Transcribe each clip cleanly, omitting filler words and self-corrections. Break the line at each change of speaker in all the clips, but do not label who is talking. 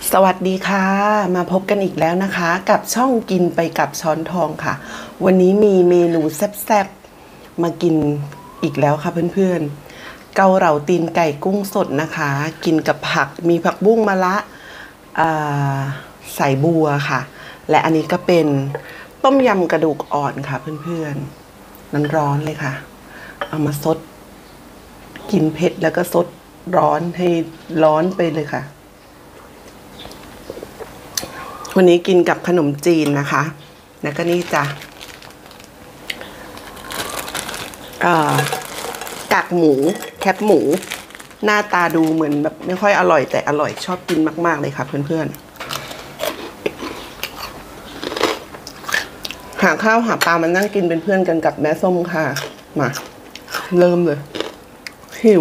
สวัสดีค่ะมาพบกันอีกแล้วนะคะกับช่องกินไปกับช้อนทองค่ะวันนี้มีเมนูแซ่บๆมากินอีกแล้วค่ะเพื่อนๆเกาเหลาตีนไก่กุ้งสดนะคะกินกับผักมีผักบุ้งมะระใส่บัวค่ะและอันนี้ก็เป็นต้มยำกระดูกอ่อนค่ะเพื่อนๆนั้นร้อนเลยค่ะเอามาซดกินเผ็ดแล้วก็ซดร้อนให้ร้อนไปเลยค่ะวันนี้กินกับขนมจีนนะคะแล้วก็นี่จ้ะกากหมูแคบหมูหน้าตาดูเหมือนแบบไม่ค่อยอร่อยแต่อร่อยชอบกินมากๆเลยค่ะเพื่อนๆหาข้าวหาปลามานั่งกินเป็นเพื่อนกันกับแม่ส้มค่ะมาเริ่มเลยหิว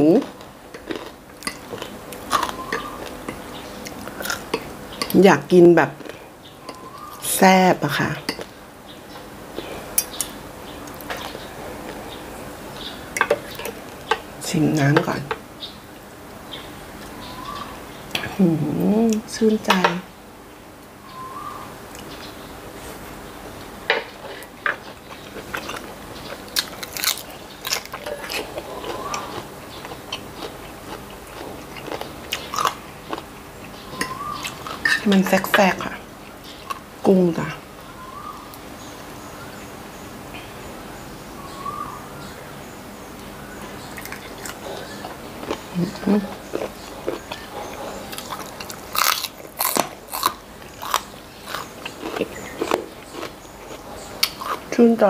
อยากกินแบบแซ่บอะค่ะชิมน้ำก่อนชื่นใจมันแฟกๆค่ะกุ้งจ้ะชื่นใจ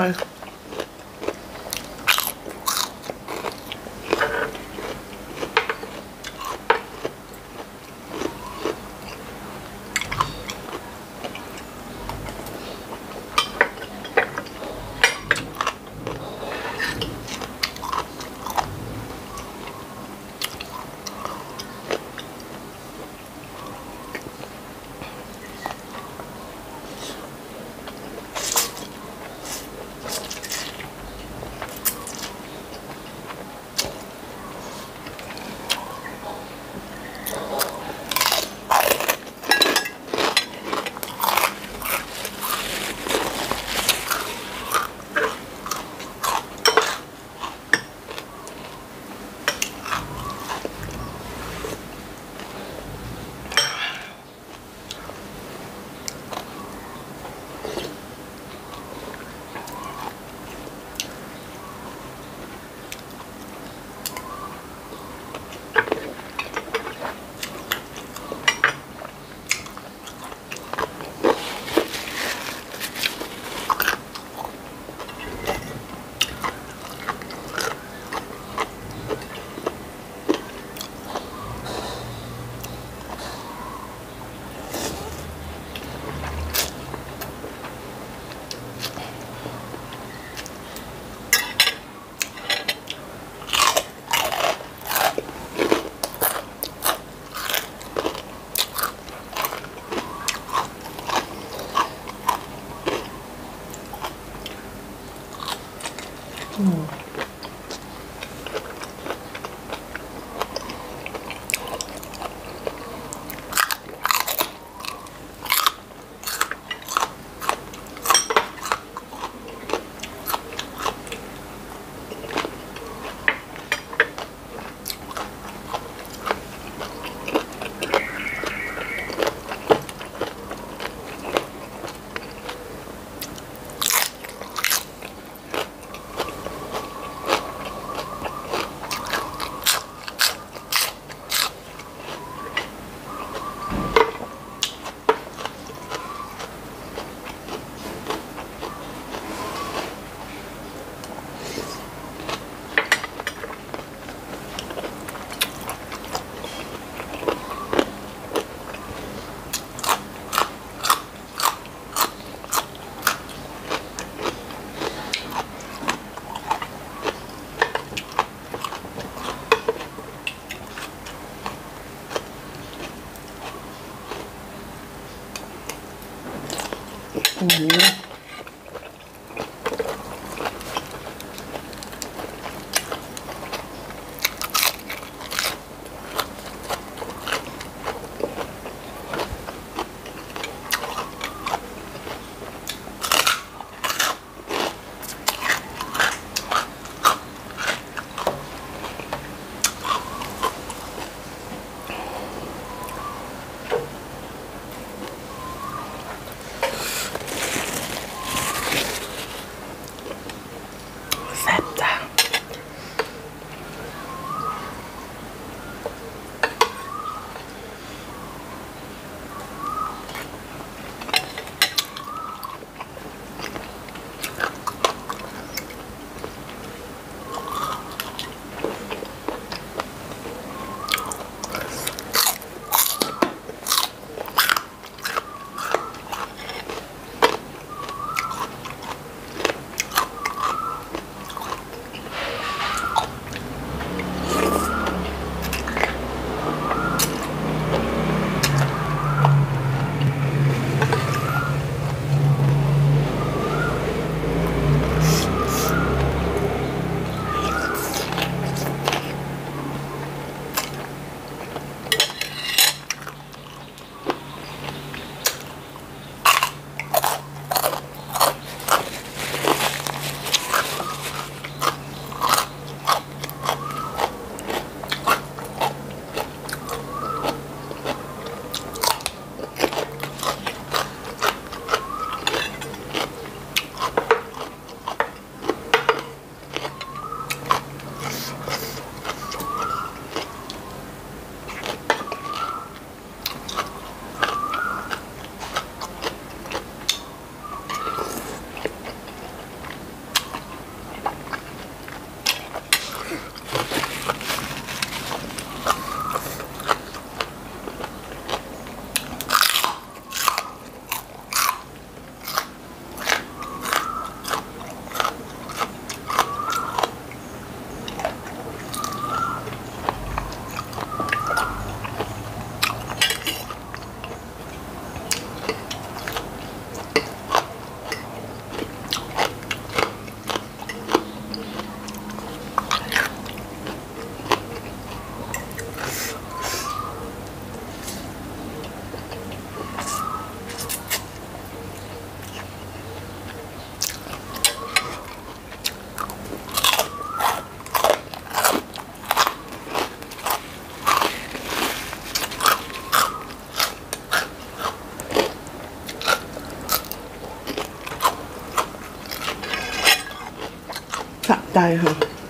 สะใจค่ะ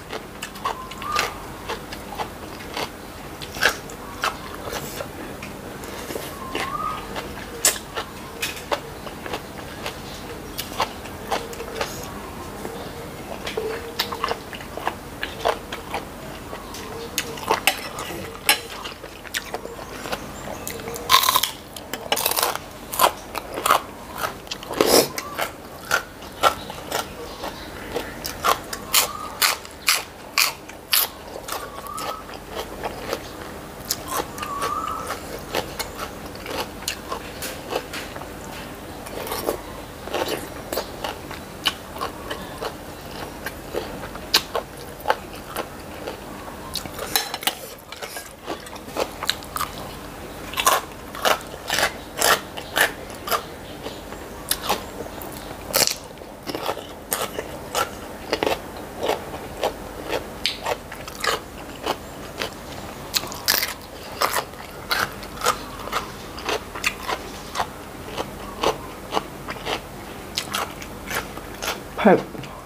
เผ็ด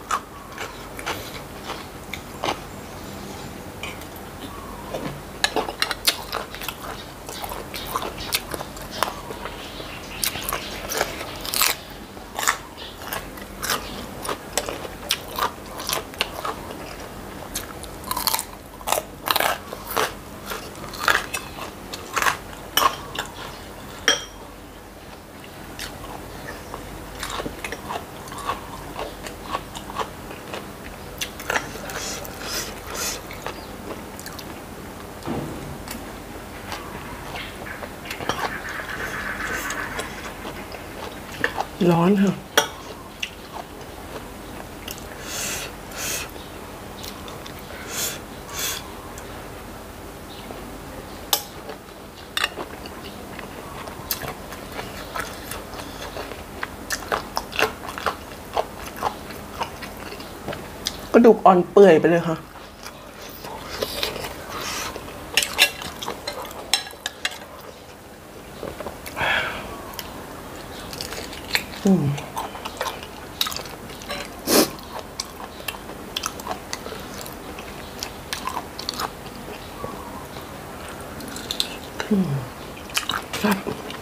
ร้อนค่ะกระดูกอ่อนเปื่อยไปเลยค่ะครับ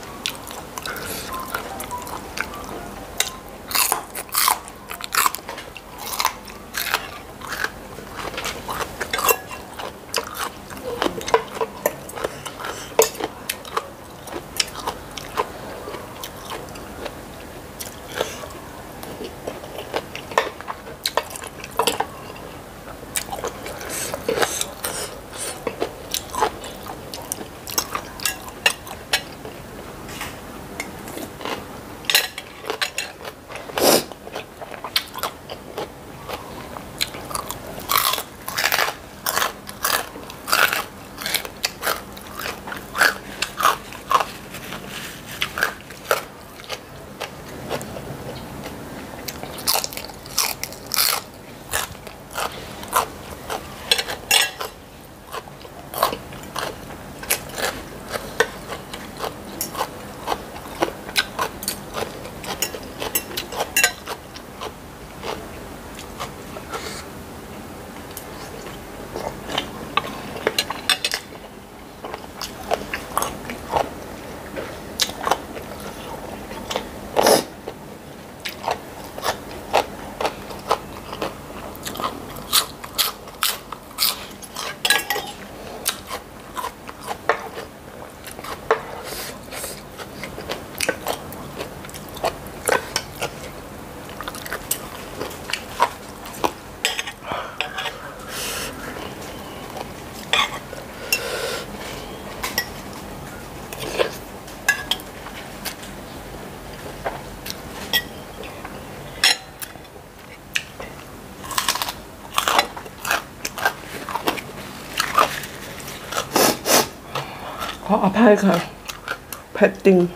ขออภัยค่ะเผ็ดจริง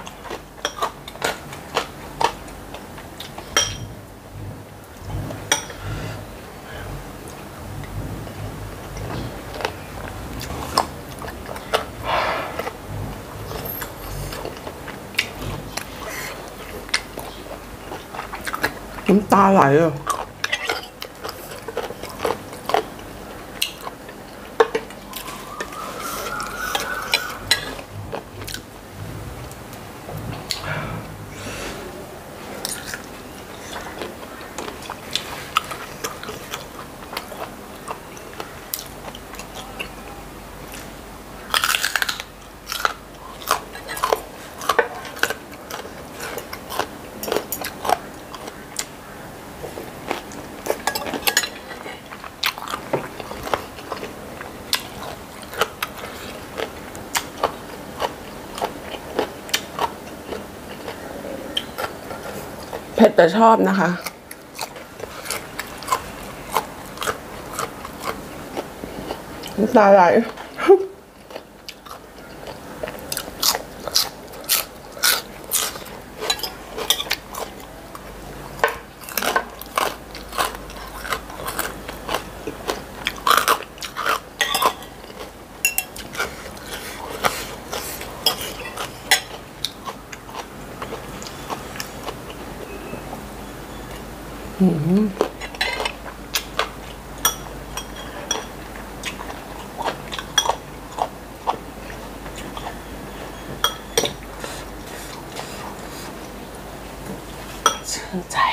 น้ำตาไหลอ่ะแต่ชอบนะคะน้ำตาไหลชื่นใจ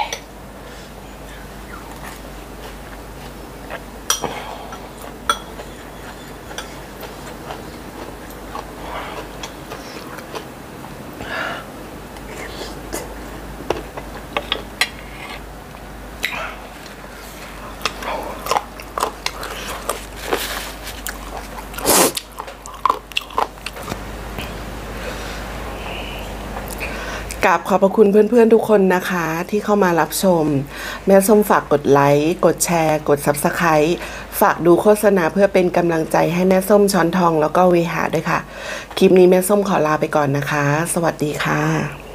กราบขอบพระคุณเพื่อนๆทุกคนนะคะที่เข้ามารับชมแม่ส้มฝากกดไลค์กดแชร์กด Subscribe ฝากดูโฆษณาเพื่อเป็นกำลังใจให้แม่ส้มช้อนทองแล้วก็เวหาด้วยค่ะคลิปนี้แม่ส้มขอลาไปก่อนนะคะสวัสดีค่ะ